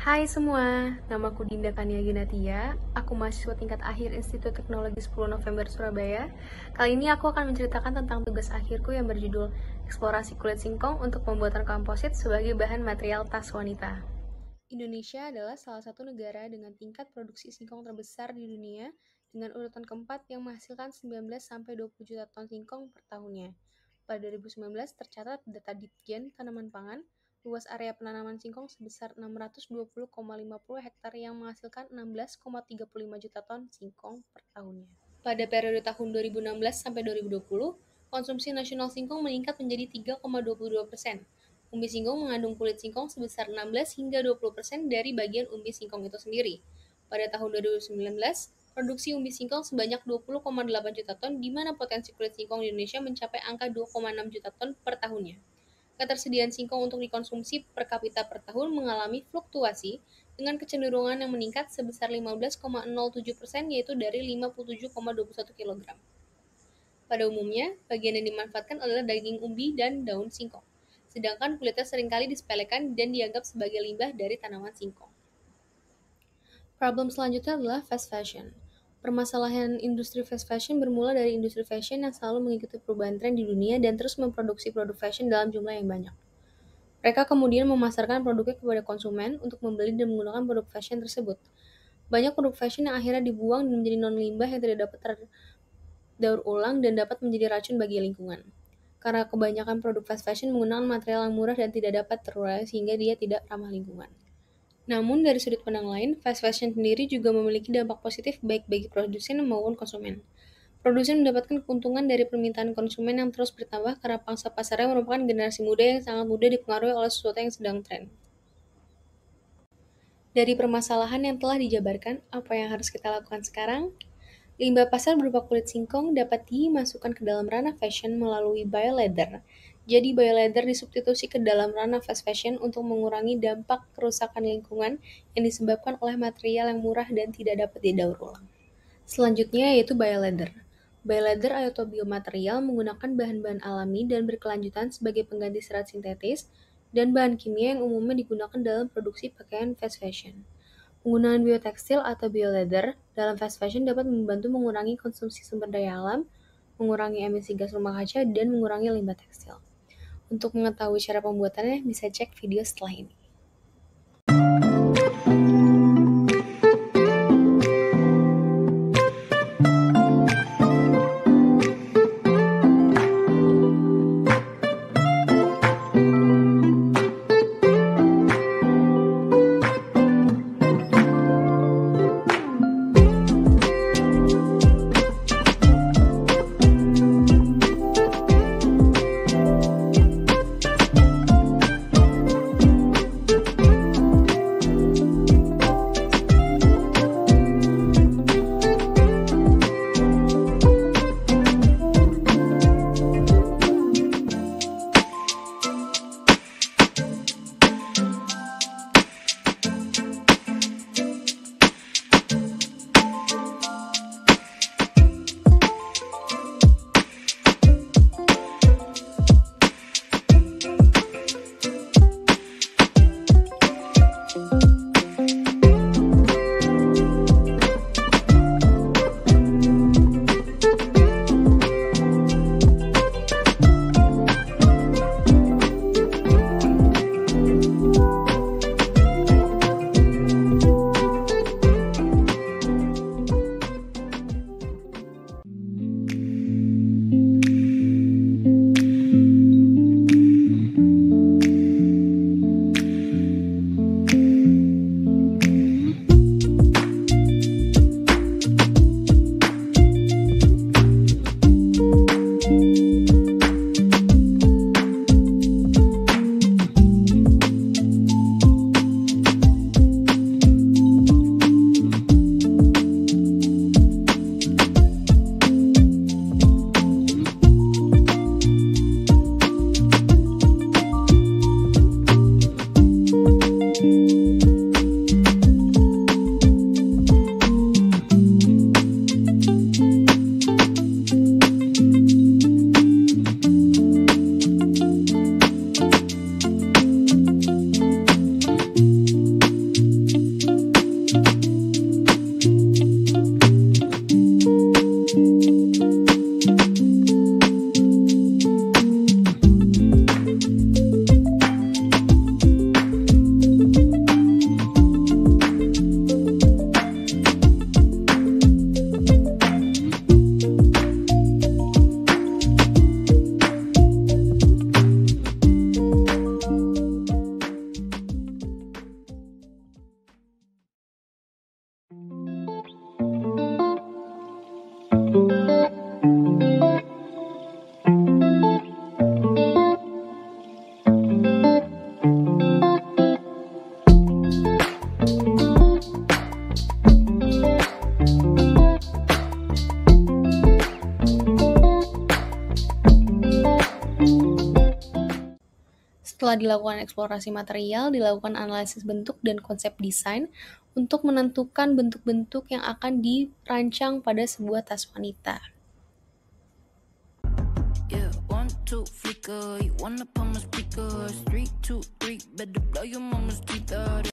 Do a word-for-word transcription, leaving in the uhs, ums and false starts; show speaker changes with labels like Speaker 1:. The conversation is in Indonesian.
Speaker 1: Hai semua, namaku Dinda Tania Ginatia. Aku mahasiswa tingkat akhir Institut Teknologi sepuluh November Surabaya. Kali ini aku akan menceritakan tentang tugas akhirku yang berjudul Eksplorasi Kulit Singkong untuk Pembuatan Komposit sebagai Bahan Material Tas Wanita. Indonesia adalah salah satu negara dengan tingkat produksi singkong terbesar di dunia dengan urutan keempat yang menghasilkan sembilan belas sampai dua puluh juta ton singkong per tahunnya. Pada dua ribu sembilan belas tercatat data Ditjen Tanaman Pangan, luas area penanaman singkong sebesar enam ratus dua puluh koma lima puluh hektar yang menghasilkan enam belas koma tiga puluh lima juta ton singkong per tahunnya. Pada periode tahun dua ribu enam belas sampai dua ribu dua puluh, konsumsi nasional singkong meningkat menjadi tiga koma dua puluh dua persen. Umbi singkong mengandung kulit singkong sebesar enam belas hingga dua puluh persen dari bagian umbi singkong itu sendiri. Pada tahun dua ribu sembilan belas, produksi umbi singkong sebanyak dua puluh koma delapan juta ton, di mana potensi kulit singkong di Indonesia mencapai angka dua koma enam juta ton per tahunnya. Ketersediaan singkong untuk dikonsumsi per kapita per tahun mengalami fluktuasi dengan kecenderungan yang meningkat sebesar lima belas koma nol tujuh persen, yaitu dari lima puluh tujuh koma dua puluh satu kilogram. Pada umumnya, bagian yang dimanfaatkan adalah daging umbi dan daun singkong, sedangkan kulitnya seringkali disepelekan dan dianggap sebagai limbah dari tanaman singkong. Problem selanjutnya adalah fast fashion. Permasalahan industri fast fashion bermula dari industri fashion yang selalu mengikuti perubahan tren di dunia dan terus memproduksi produk fashion dalam jumlah yang banyak. Mereka kemudian memasarkan produknya kepada konsumen untuk membeli dan menggunakan produk fashion tersebut. Banyak produk fashion yang akhirnya dibuang dan menjadi non-limbah yang tidak dapat terdaur ulang dan dapat menjadi racun bagi lingkungan. Karena kebanyakan produk fast fashion menggunakan material yang murah dan tidak dapat terurai sehingga dia tidak ramah lingkungan. Namun dari sudut pandang lain, fast fashion sendiri juga memiliki dampak positif baik bagi produsen maupun konsumen. Produsen mendapatkan keuntungan dari permintaan konsumen yang terus bertambah karena pangsa pasarnya merupakan generasi muda yang sangat mudah dipengaruhi oleh sesuatu yang sedang tren. Dari permasalahan yang telah dijabarkan, apa yang harus kita lakukan sekarang? Limbah pasar berupa kulit singkong dapat dimasukkan ke dalam ranah fashion melalui bioleather. Jadi bioleather disubstitusi ke dalam ranah fast fashion untuk mengurangi dampak kerusakan lingkungan yang disebabkan oleh material yang murah dan tidak dapat didaur ulang. Selanjutnya yaitu bioleather. Bioleather atau biomaterial menggunakan bahan-bahan alami dan berkelanjutan sebagai pengganti serat sintetis dan bahan kimia yang umumnya digunakan dalam produksi pakaian fast fashion. Penggunaan biotekstil atau bioleather dalam fast fashion dapat membantu mengurangi konsumsi sumber daya alam, mengurangi emisi gas rumah kaca, dan mengurangi limbah tekstil. Untuk mengetahui cara pembuatannya, bisa cek video setelah ini. Setelah dilakukan eksplorasi material, dilakukan analisis bentuk dan konsep desain untuk menentukan bentuk-bentuk yang akan dirancang pada sebuah tas wanita.
Speaker 2: Yeah, one, two, flicker, you wanna pump my speakers, three, two, three, better blow your mama's teeth out.